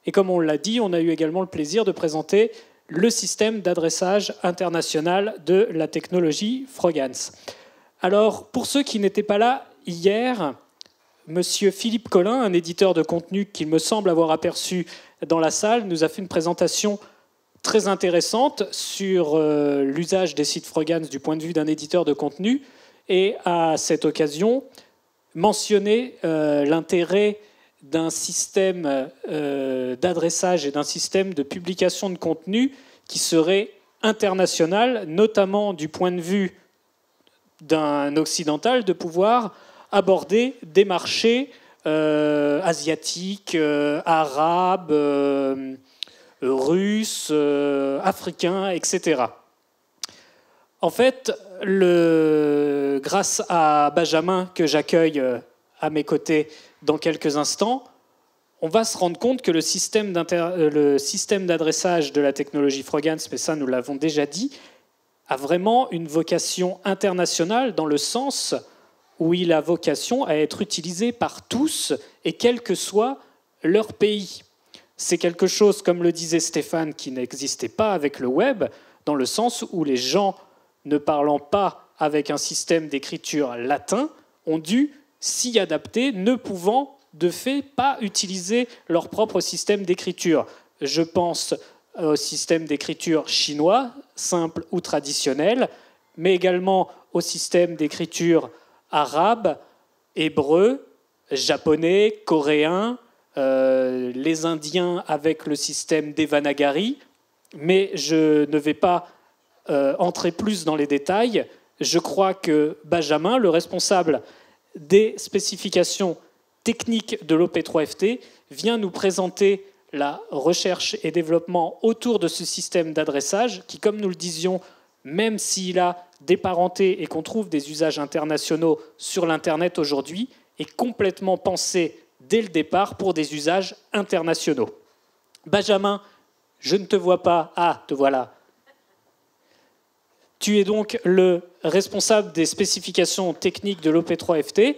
Et comme on l'a dit, on a eu également le plaisir de présenter le système d'adressage international de la technologie Frogance. Alors, pour ceux qui n'étaient pas là hier, Monsieur Philippe Collin, un éditeur de contenu qu'il me semble avoir aperçu dans la salle, nous a fait une présentation très intéressante sur l'usage des sites Frogance du point de vue d'un éditeur de contenu, et à cette occasion, mentionner l'intérêt d'un système d'adressage et d'un système de publication de contenu qui serait international, notamment du point de vue d'un occidental, de pouvoir aborder des marchés asiatiques, arabes, russes, africains, etc. En fait, grâce à Benjamin, que j'accueille à mes côtés dans quelques instants, on va se rendre compte que le système d'adressage de la technologie Frogance, mais ça nous l'avons déjà dit, a vraiment une vocation internationale dans le sens où il a vocation à être utilisé par tous et quel que soit leur pays. C'est quelque chose, comme le disait Stéphane, qui n'existait pas avec le web, dans le sens où les gens ne parlant pas avec un système d'écriture latin ont dû s'y adapter, ne pouvant de fait pas utiliser leur propre système d'écriture. Je pense au système d'écriture chinois, simple ou traditionnel, mais également au système d'écriture arabe, hébreu, japonais, coréen, les Indiens avec le système Devanagari, mais je ne vais pas entrer plus dans les détails. Je crois que Benjamin, le responsable des spécifications techniques de l'OP3FT, vient nous présenter la recherche et développement autour de ce système d'adressage qui, comme nous le disions, même s'il a des parentés et qu'on trouve des usages internationaux sur l'Internet aujourd'hui, est complètement pensé dès le départ pour des usages internationaux. Benjamin, je ne te vois pas. Ah, te voilà. Tu es donc le responsable des spécifications techniques de l'OP3FT.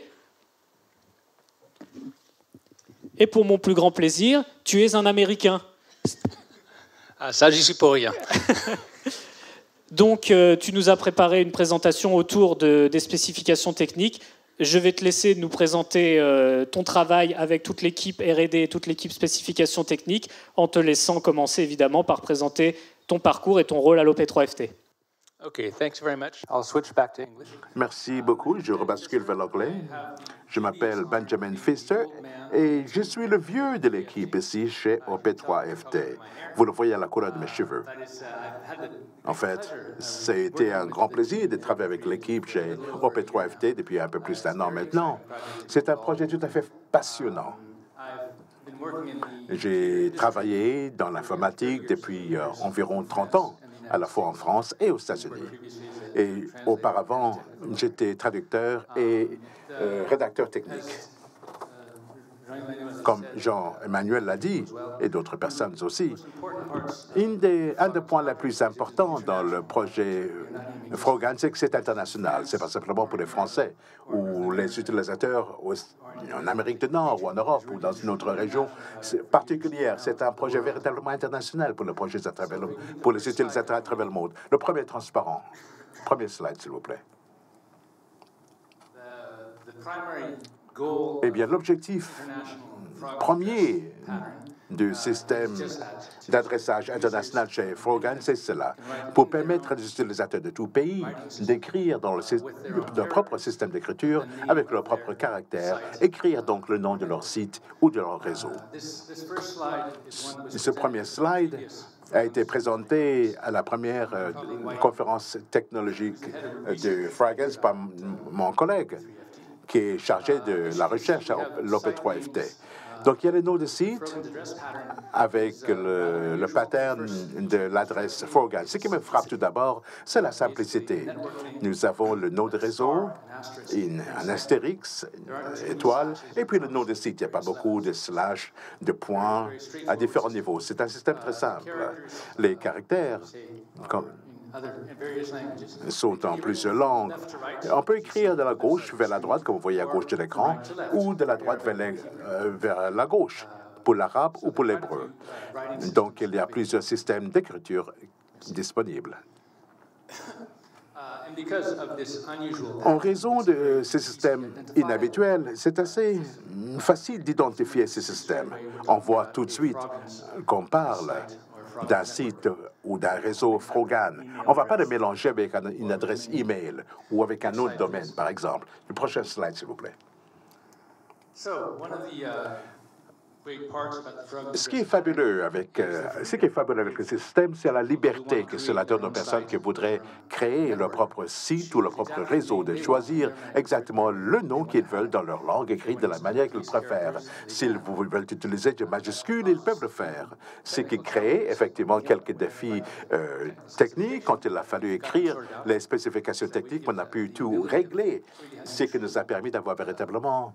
Et pour mon plus grand plaisir, tu es un Américain. Ah, ça, j'y suis pour rien. Donc, tu nous as préparé une présentation autour des spécifications techniques. Je vais te laisser nous présenter ton travail avec toute l'équipe R&D et toute l'équipe spécifications techniques, en te laissant commencer évidemment par présenter ton parcours et ton rôle à l'OP3FT. Okay, thanks very much. I'll switch back to English. Merci beaucoup. Je rebascule vers l'anglais. Je m'appelle Benjamin Pfister et je suis le vieux de l'équipe ici chez OP3FT. Vous le voyez à la couleur de mes cheveux. En fait, ça a été un grand plaisir de travailler avec l'équipe chez OP3FT depuis un peu plus d'1 an maintenant. C'est un projet tout à fait passionnant. J'ai travaillé dans l'informatique depuis environ 30 ans, à la fois en France et aux États-Unis. Et auparavant, j'étais traducteur et rédacteur technique. Comme Jean-Emmanuel l'a dit, et d'autres personnes aussi, un des points les plus importants dans le projet Frogance, c'est que c'est international. Ce n'est pas simplement pour les Français ou les utilisateurs en Amérique du Nord ou en Europe ou dans une autre région particulière. C'est un projet véritablement international pour les utilisateurs à travers le monde. Le premier transparent. Premier slide, s'il vous plaît. Eh bien, l'objectif premier du système d'adressage international chez Frogance, c'est cela, pour permettre aux utilisateurs de tout pays d'écrire dans leur propre système d'écriture avec leur propre caractère, écrire donc le nom de leur site ou de leur réseau. Ce premier slide a été présenté à la première conférence technologique de Frogance par mon collègue, qui est chargé de la recherche à l'OP3FT. Donc, il y a les noms de sites avec le pattern de l'adresse Frogance. Ce qui me frappe tout d'abord, c'est la simplicité. Nous avons le nom de réseau, un astérix, une étoile, et puis le nom de site. Il n'y a pas beaucoup de slash, de points à différents niveaux. C'est un système très simple. Les caractères, sont en plusieurs langues. On peut écrire de la gauche vers la droite, comme vous voyez à gauche de l'écran, ou de la droite vers la gauche. pour l'arabe ou pour l'hébreu. Donc, il y a plusieurs systèmes d'écriture disponibles. En raison de ces systèmes inhabituels, c'est assez facile d'identifier ces systèmes. On voit tout de suite qu'on parle d'un site ou d'un réseau Frogan. On ne va pas le mélanger avec une adresse email ou avec un autre domaine, par exemple. Le prochain slide, s'il vous plaît. Ce qui est fabuleux avec le système, c'est la liberté que cela donne aux personnes qui voudraient créer leur propre site ou leur propre réseau, de choisir exactement le nom qu'ils veulent dans leur langue écrite de la manière qu'ils préfèrent. S'ils veulent utiliser des majuscules, ils peuvent le faire. Ce qui crée effectivement quelques défis techniques. Quand il a fallu écrire les spécifications techniques, on a pu tout régler, ce qui nous a permis d'avoir véritablement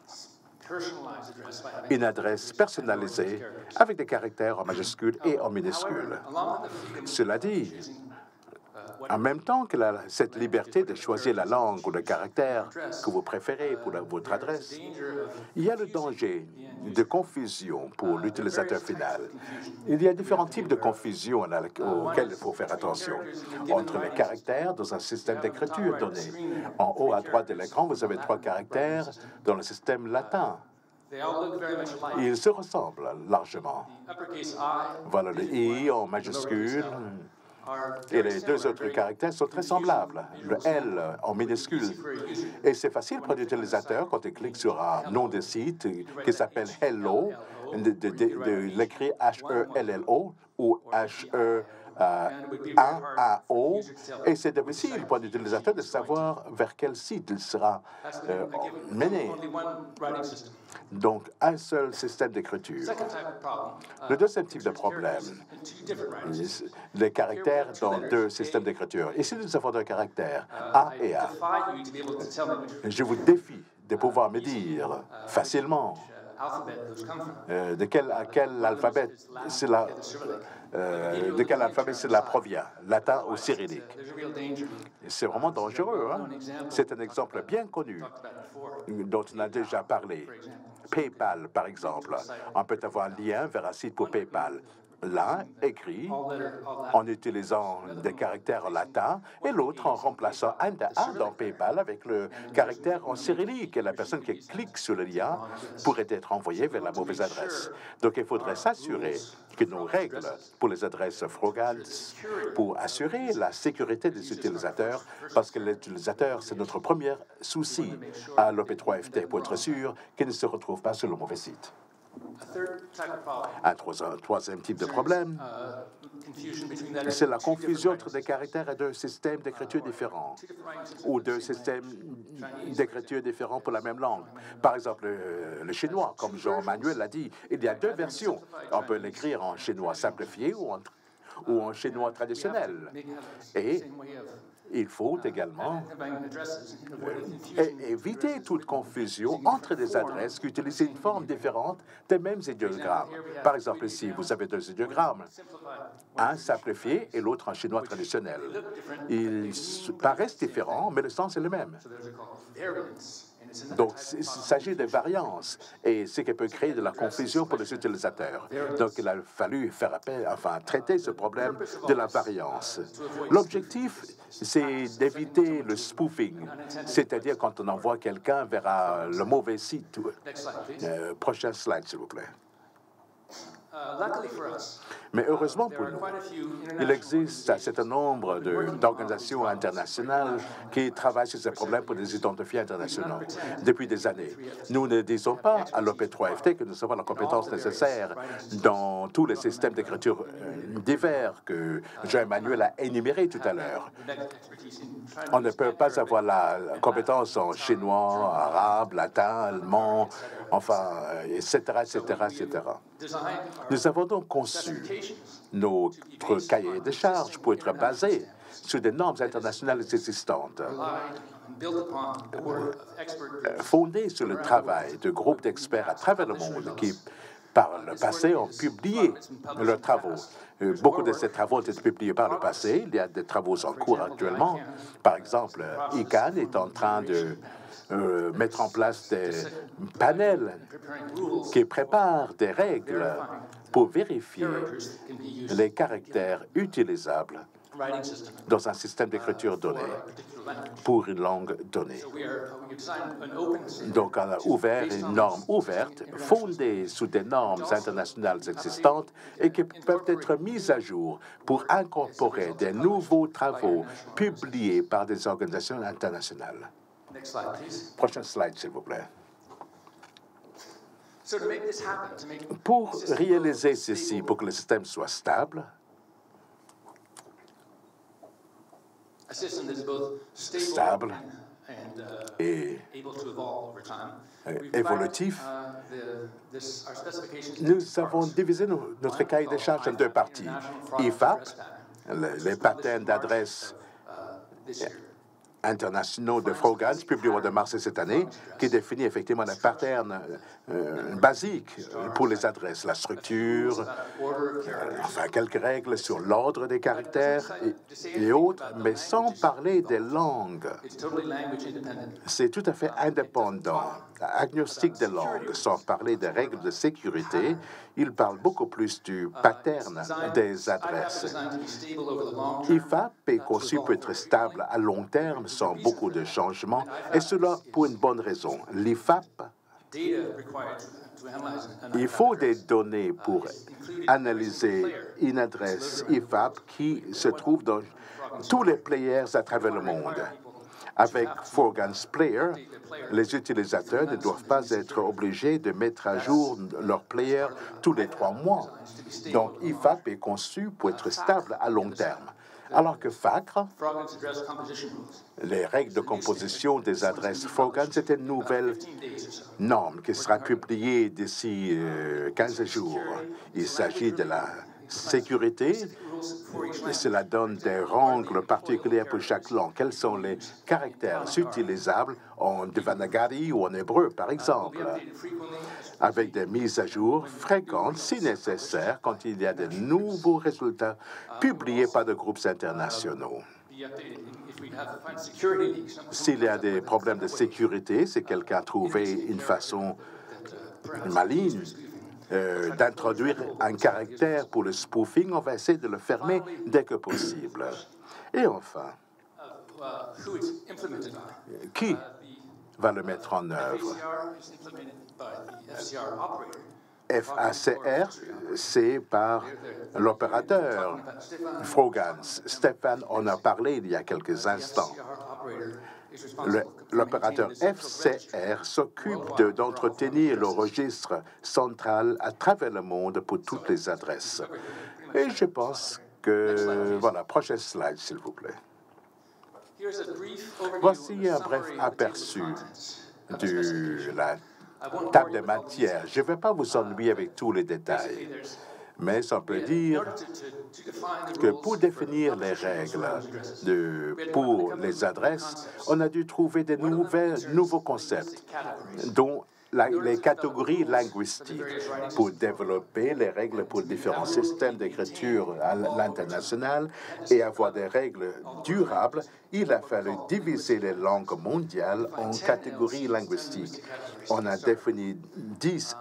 une adresse personnalisée avec des caractères en majuscules et en minuscules. Cela dit, en même temps que cette liberté de choisir la langue ou le caractère que vous préférez pour votre adresse, il y a le danger de confusion pour l'utilisateur final. Il y a différents types de confusion auxquelles il faut faire attention. Entre les caractères dans un système d'écriture donné. En haut à droite de l'écran, vous avez 3 caractères dans le système latin. Ils se ressemblent largement. Voilà le I en majuscule. Et les 2 autres caractères sont très semblables. Le L en minuscule. Et c'est facile pour l'utilisateur, quand il clique sur un nom de site qui s'appelle Hello, de l'écrire H-E-L-L-O ou H-E-1-A-O. Et c'est difficile pour l'utilisateur de savoir vers quel site il sera mené. Donc, un seul système d'écriture. Le deuxième type de problème, les caractères dans 2 systèmes d'écriture. Ici, nous avons 2 caractères, A et A. Je vous défie de pouvoir me dire facilement de quel alphabet cela provient, latin ou cyrillique. C'est vraiment dangereux. Hein? C'est un exemple bien connu dont on a déjà parlé. PayPal, par exemple. On peut avoir un lien vers un site pour PayPal. L'un écrit en utilisant des caractères latins et l'autre en remplaçant un A dans PayPal avec le caractère en cyrillique. Et la personne qui clique sur le lien pourrait être envoyée vers la mauvaise adresse. Donc, il faudrait s'assurer que nos règles pour les adresses Frogan, pour assurer la sécurité des utilisateurs, parce que l'utilisateur, c'est notre premier souci à l'OP3FT, pour être sûr qu'il ne se retrouve pas sur le mauvais site. Un troisième type de problème, c'est la confusion entre des caractères et 2 systèmes d'écriture différents, ou 2 systèmes d'écriture différents pour la même langue. Par exemple, le chinois, comme Jean-Manuel l'a dit, il y a 2 versions. On peut l'écrire en chinois simplifié ou en chinois traditionnel. Et il faut également éviter toute confusion entre des adresses qui utilisent une forme différente des mêmes idéogrammes. Par exemple, ici, vous avez 2 idéogrammes, un simplifié et l'autre en chinois traditionnel. Ils paraissent différents, mais le sens est le même. Donc, il s'agit de variances et ce qui peut créer de la confusion pour les utilisateurs. Donc, il a fallu traiter ce problème de la variance. L'objectif, c'est d'éviter le spoofing, c'est-à-dire quand on envoie quelqu'un vers le mauvais site. Prochain slide, s'il vous plaît. Mais heureusement pour nous, il existe un certain nombre d'organisations internationales qui travaillent sur ces problèmes pour les identifier internationaux depuis des années. Nous ne disons pas à l'OP3FT que nous avons la compétence nécessaire dans tous les systèmes d'écriture divers que Jean-Emmanuel a énumérés tout à l'heure. On ne peut pas avoir la compétence en chinois, arabe, latin, allemand, etc., etc., etc. Nous avons donc conçu notre cahier de charges pour être basé sur des normes internationales existantes, fondées sur le travail de groupes d'experts à travers le monde qui, par le passé, ont publié leurs travaux. Beaucoup de ces travaux ont été publiés par le passé. Il y a des travaux en cours actuellement. Par exemple, ICANN est en train de mettre en place des panels qui préparent des règles pour vérifier les caractères utilisables dans un système d'écriture donnée pour une langue donnée. Donc, on a ouvert une norme ouverte, fondée sous des normes internationales existantes et qui peuvent être mises à jour pour incorporer des nouveaux travaux publiés par des organisations internationales. Prochaine slide, s'il vous plaît. Pour réaliser ceci, pour que le système soit stable, et évolutif, nous avons divisé notre cahier des charges en deux parties. IFAP, les patterns d'adresse internationaux de Frogans, publiés au mois de mars de cette année, qui définit effectivement les patterns basiques pour les adresses, la structure, enfin quelques règles sur l'ordre des caractères et autres, mais sans parler des langues. C'est tout à fait indépendant, agnostique des langues, sans parler des règles de sécurité. Il parle beaucoup plus du pattern des adresses. IFAP est conçu pour être stable à long terme, sans beaucoup de changements, et cela pour une bonne raison. L'IFAP, il faut des données pour analyser une adresse IFAP qui se trouve dans tous les players à travers le monde. Avec Frogans Player, les utilisateurs ne doivent pas être obligés de mettre à jour leur player tous les 3 mois. Donc, IFAP est conçu pour être stable à long terme. Alors que FACRE, les règles de composition des adresses Frogans, c'est une nouvelle norme qui sera publiée d'ici 15 jours. Il s'agit de la sécurité, et cela donne des règles particulières pour chaque langue. Quels sont les caractères utilisables en Devanagari ou en hébreu, par exemple, avec des mises à jour fréquentes, si nécessaire, quand il y a de nouveaux résultats publiés par des groupes internationaux. S'il y a des problèmes de sécurité, si quelqu'un a trouvé une façon maligne d'introduire un caractère pour le spoofing, on va essayer de le fermer dès que possible. Et enfin, qui va le mettre en œuvre? FACR, c'est par l'opérateur Frogans. Stéphane en a parlé il y a quelques instants. L'opérateur FCR s'occupe d'entretenir le registre central à travers le monde pour toutes les adresses. Et je pense que... Voilà, prochaine slide, s'il vous plaît. Voici un bref aperçu de la table de matière. Je ne vais pas vous ennuyer avec tous les détails, mais ça peut dire que pour définir les règles pour les adresses, on a dû trouver de nouveaux concepts, dont les catégories linguistiques, pour développer les règles pour différents systèmes d'écriture à l'international et avoir des règles durables. Il a fallu diviser les langues mondiales en catégories linguistiques. On a défini 10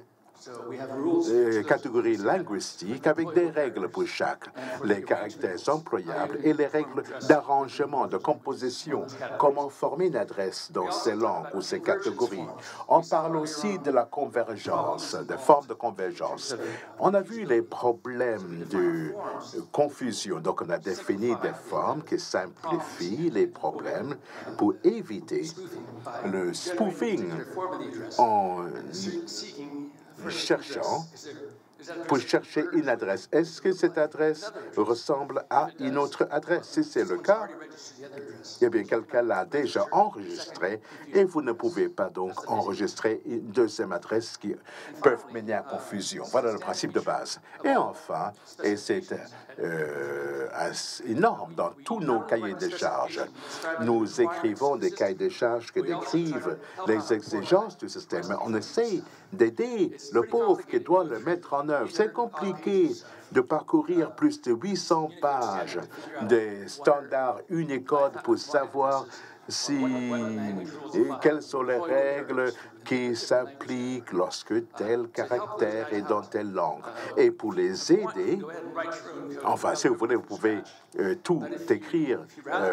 catégories linguistiques avec des règles pour chaque, les caractères employables et les règles d'arrangement, de composition, comment former une adresse dans ces langues ou ces catégories. On parle aussi de la convergence, des formes de convergence. On a vu les problèmes de confusion, donc on a défini des formes qui simplifient les problèmes pour éviter le spoofing en pour chercher une adresse. Est-ce que cette adresse ressemble à une autre adresse? Si c'est le cas, eh bien, quelqu'un l'a déjà enregistré et vous ne pouvez pas donc enregistrer une deuxième adresse qui peut mener à confusion. Voilà le principe de base. Et enfin, et c'est énorme dans tous nos cahiers de charges, nous écrivons des cahiers de charges qui décrivent les exigences du système. On essaie d'aider le pauvre qui doit le mettre en œuvre. C'est compliqué de parcourir plus de 800 pages des standards Unicode pour savoir quelles sont les règles qui s'appliquent lorsque tel caractère est dans telle langue. Et pour les aider, enfin, si vous voulez, vous pouvez tout écrire,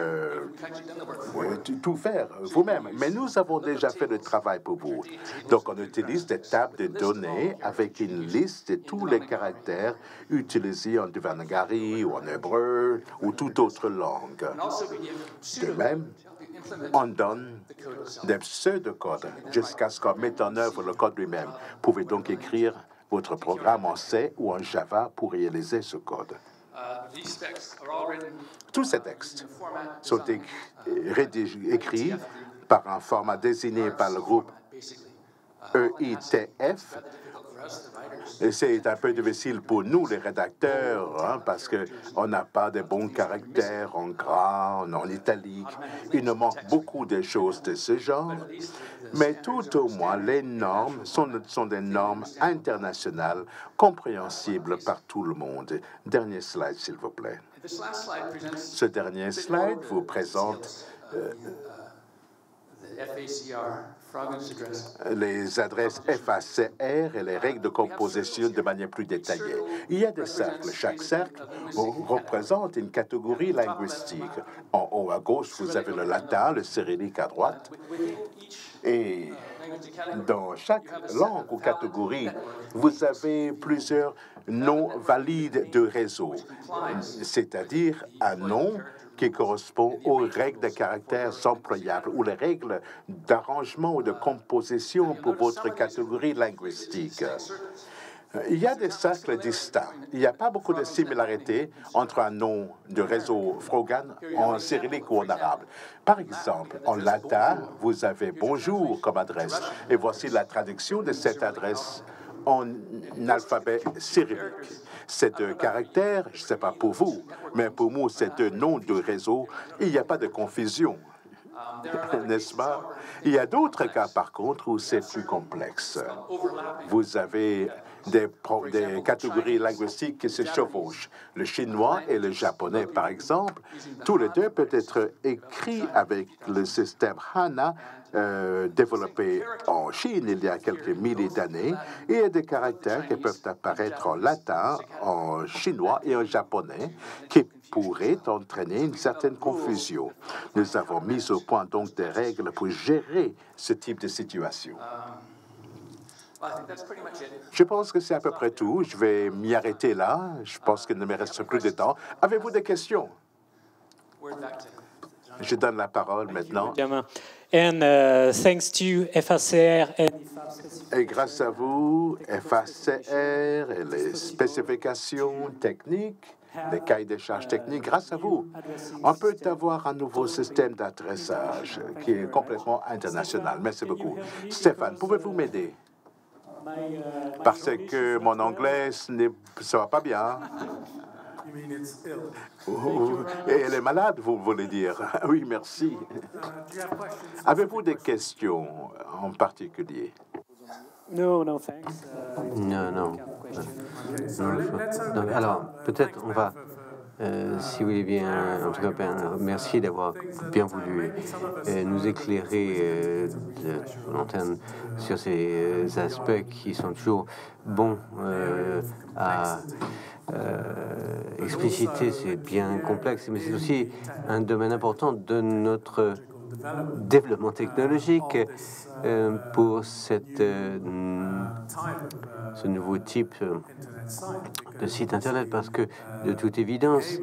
tout faire vous-même. Mais nous avons déjà fait le travail pour vous. Donc, on utilise des tables de données avec une liste de tous les caractères utilisés en Devanagari ou en hébreu ou toute autre langue. De même, on donne des pseudocodes jusqu'à ce qu'on mette en œuvre le code lui-même. Vous pouvez donc écrire votre programme en C ou en Java pour réaliser ce code. Tous ces textes sont écrits par un format désigné par le groupe EITF. Et c'est un peu difficile pour nous, les rédacteurs, hein, parce qu'on n'a pas de bons caractères en gras, en italique. Il nous manque beaucoup de choses de ce genre. Mais tout au moins, les normes sont des normes internationales, compréhensibles par tout le monde. Dernier slide, s'il vous plaît. Ce dernier slide vous présente les adresses FACR et les règles de composition de manière plus détaillée. Il y a des cercles. Chaque cercle représente une catégorie linguistique. En haut à gauche, vous avez le latin, le cyrillique à droite. Et dans chaque langue ou catégorie, vous avez plusieurs noms valides de réseau, c'est-à-dire un nom qui correspond aux règles de caractères employables ou les règles d'arrangement ou de composition pour votre catégorie linguistique. Il y a des cercles distincts. Il n'y a pas beaucoup de similarités entre un nom de réseau Frogan en cyrillique ou en arabe. Par exemple, en latin, vous avez bonjour comme adresse. Et voici la traduction de cette adresse en alphabet cyrillique. Ces deux caractères, je ne sais pas pour vous, mais pour moi, ces deux noms de réseau, il n'y a pas de confusion, n'est-ce pas? Il y a d'autres cas, par contre, où c'est plus complexe. Vous avez des catégories linguistiques qui se chevauchent. Le chinois et le japonais, par exemple, tous les deux peuvent être écrits avec le système HANA développé en Chine il y a quelques milliers d'années. Et il y a des caractères qui peuvent apparaître en latin, en chinois et en japonais qui pourraient entraîner une certaine confusion. Nous avons mis au point donc des règles pour gérer ce type de situation. Je pense que c'est à peu près tout. Je vais m'y arrêter là. Je pense qu'il ne me reste plus de temps. Avez-vous des questions? Je donne la parole maintenant. And thanks to FACR et grâce à vous, FACR et les spécifications techniques, les cahiers de charges techniques, grâce à vous, on peut avoir un nouveau système d'adressage qui est complètement international. Merci beaucoup. Stéphane, pouvez-vous m'aider? Parce que mon anglais, ça va pas bien. Et elle est malade, vous voulez dire? Oui, merci. Avez-vous des questions en particulier? No, thanks. Non. Donc, alors, peut-être on va, si vous voulez bien, en tout cas, merci d'avoir bien voulu nous éclairer de l'antenne sur ces aspects qui sont toujours bons à expliciter. C'est bien complexe, mais c'est aussi un domaine important de notre développement technologique pour ce nouveau type de site Internet, parce que, de toute évidence,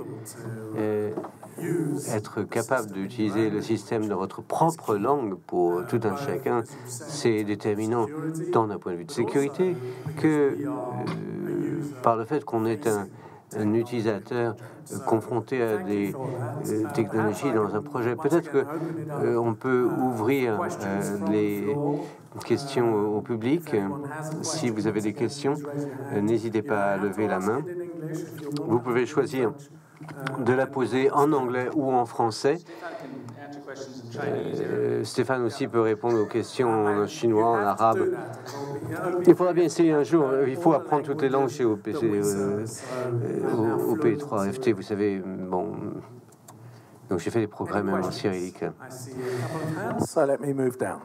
être capable d'utiliser le système de votre propre langue pour tout un chacun, c'est déterminant tant d'un point de vue de sécurité que par le fait qu'on est un utilisateur confronté à des technologies dans un projet. Peut-être qu'on peut ouvrir les questions au public. Si vous avez des questions, n'hésitez pas à lever la main. Vous pouvez choisir de la poser en anglais ou en français. Stéphane aussi peut répondre aux questions en chinois, en arabe. Il faudra bien essayer un jour. Il faut apprendre toutes les langues chez OP3FT. Vous savez, bon, Donc j'ai fait des progrès même en cyrillique. So let me move down.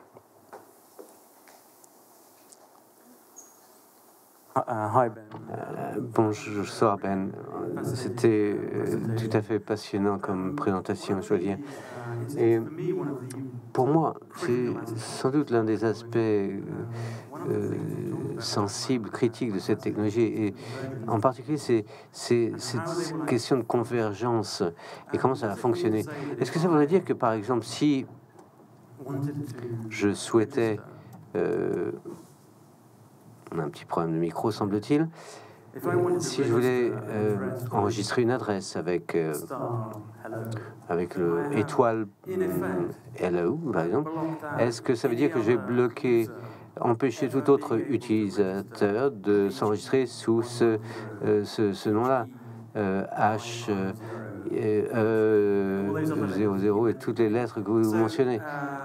Hi Ben. Bonsoir Ben, c'était tout à fait passionnant comme présentation, je dois dire. Et pour moi, c'est sans doute l'un des aspects sensibles, critiques de cette technologie. Et en particulier, c'est cette question de convergence et comment ça va fonctionner. Est-ce que ça voudrait dire que, par exemple, si je souhaitais... on a un petit problème de micro, semble-t-il. Si je voulais enregistrer une adresse avec le étoile hello, par exemple, est-ce que ça veut dire que je vais bloquer, empêcher tout autre utilisateur de s'enregistrer sous ce nom-là, H 00 et toutes les lettres que vous mentionnez?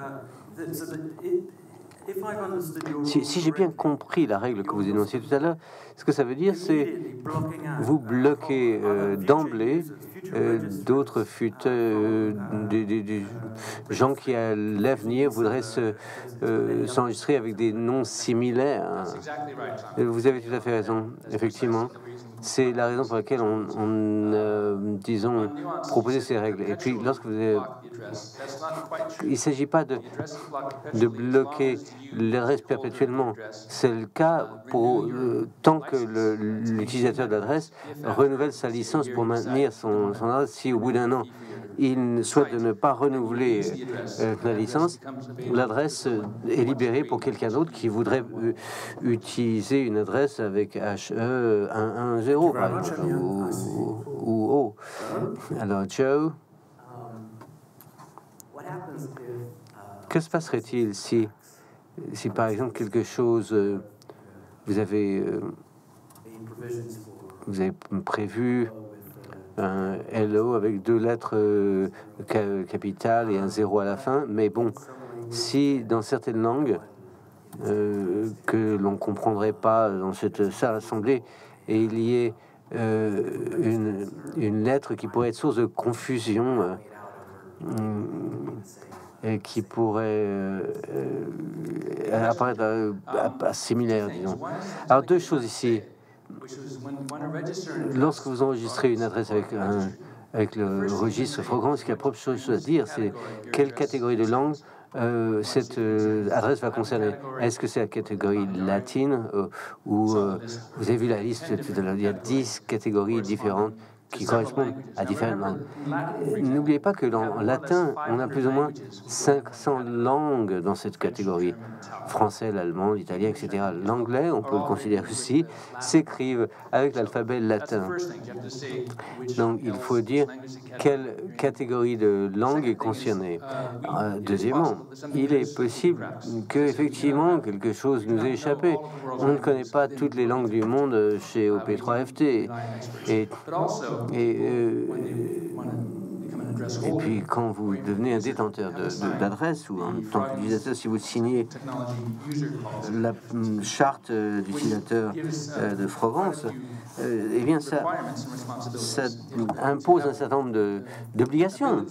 Si j'ai bien compris la règle que vous énonciez tout à l'heure, ce que ça veut dire, c'est vous bloquez d'emblée d'autres des gens qui à l'avenir voudraient s'enregistrer avec des noms similaires. Vous avez tout à fait raison, effectivement. C'est la raison pour laquelle disons, proposé ces règles. Et puis, lorsque vous avez... Il ne s'agit pas de bloquer l'adresse perpétuellement. C'est le cas pour tant que l'utilisateur d'adresse renouvelle sa licence pour maintenir son adresse. Si au bout d'un an, il souhaite de ne pas renouveler la licence, l'adresse est libérée pour quelqu'un d'autre qui voudrait utiliser une adresse avec HE110 par exemple, ou O. Alors, Joe, que se passerait-il si par exemple quelque chose, vous avez prévu un hello avec 2 lettres capitales et un 0 à la fin, mais bon, si dans certaines langues que l'on comprendrait pas dans cette salle assemblée, et il y ait une lettre qui pourrait être source de confusion et qui pourrait apparaître similaire, disons. Alors 2 choses ici. Lorsque vous enregistrez une adresse avec le registre Frogance, ce qu'il y a propre chose à dire, c'est quelle catégorie de langue cette adresse va concerner. Est-ce que c'est la catégorie latine ou vous avez vu la liste tout à l'heure, il y a 10 catégories différentes qui correspondent à différentes langues. N'oubliez pas que dans latin, on a plus ou moins 500 langues dans cette catégorie. Français, l'allemand, l'italien, etc. L'anglais, on peut le considérer aussi, s'écrivent avec l'alphabet latin. Donc, il faut dire quelle catégorie de langue est concernée. Deuxièmement, il est possible qu'effectivement, quelque chose nous ait échappé. On ne connaît pas toutes les langues du monde chez OP3FT. Et puis, quand vous devenez un détenteur d'adresse ou en tant qu'utilisateur, si vous signez la charte d'utilisateur de Frogance, eh bien, ça impose un certain nombre d'obligations.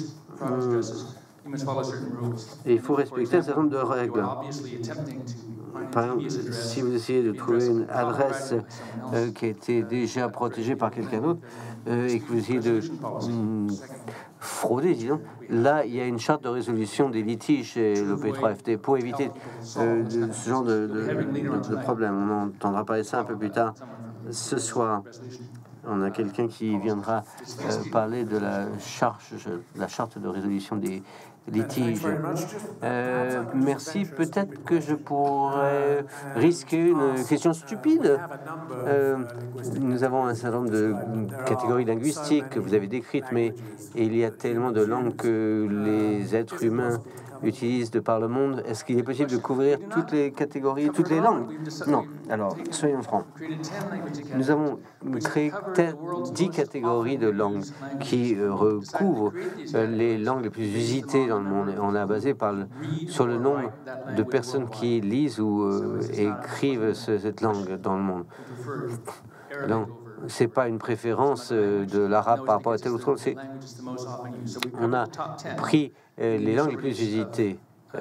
Et il faut respecter un certain nombre de règles. Par exemple, si vous essayez de trouver une adresse qui a été déjà protégée par quelqu'un d'autre et que vous essayez de frauder, disons, là, il y a une charte de résolution des litiges chez l'OP3FT pour éviter ce genre de problème. On entendra parler de ça un peu plus tard ce soir. On a quelqu'un qui viendra parler de la charte de résolution des litiges. Merci. Peut-être que je pourrais risquer une question stupide. Nous avons un certain nombre de catégories linguistiques que vous avez décrites, mais il y a tellement de langues que les êtres humains utilisent de par le monde. Est-ce qu'il est possible de couvrir toutes les catégories, toutes les langues? Non. Alors, soyons francs. Nous avons créé 10 catégories de langues qui recouvrent les langues les plus usitées dans le monde. Et on a basé sur le nombre de personnes qui lisent ou écrivent cette langue dans le monde. Donc, c'est pas une préférence de l'arabe par rapport à tel autre. On a pris les langues les plus visitées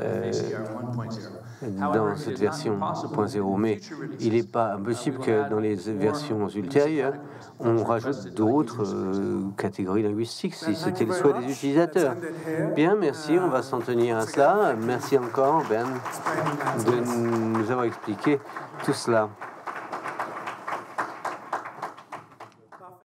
dans cette version 1.0, mais il n'est pas impossible que dans les versions ultérieures, on rajoute d'autres catégories linguistiques, si c'était le souhait des utilisateurs. Bien, merci, on va s'en tenir à cela. Merci encore, Ben, de nous avoir expliqué tout cela.